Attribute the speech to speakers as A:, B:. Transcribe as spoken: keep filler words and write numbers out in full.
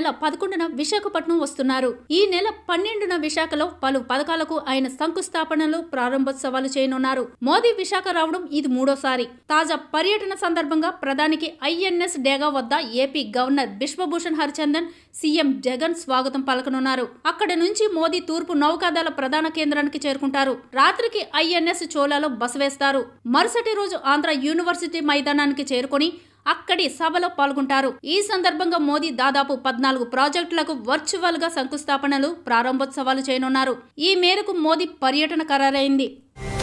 A: పదకొండున విశాఖపట్నం వస్తున్నారు. ఈ నెల పన్నెండున విశాఖలో పలు పథకాలకు ఆయన శంకుస్థాపనలు, ప్రారంభోత్సవాలు చేయనున్నారు. మోదీ విశాఖ రావడం ఇది మూడోసారి. తాజా పర్యటన సందర్భంగా ప్రధానికి ఐఎన్ఎస్ డేగా వద్ద AP governor Biswabhusan Harichandan, CM Jagan స్వాగతం పలకనున్నారు. అక్కడ నుంచి మోదీ తూర్పు నౌకాదళ ప్రధాన కేంద్రానికి చేరుకుంటారు. రాత్రికి ఐఎన్ఎస్ చోళాలో బస వేస్తారు. మరుసటి రోజు ఆంధ్ర యూనివర్సిటీ మైదానానికి చేరుకొని అక్కడి సభలో పాల్గొంటారు. ఈ సందర్భంగా మోదీ దాదాపు పద్నాలుగు ప్రాజెక్టులకు వర్చువల్ గా శంకుస్థాపనలు, ప్రారంభోత్సవాలు చేయనున్నారు. ఈ మేరకు మోదీ పర్యటన ఖరారైంది.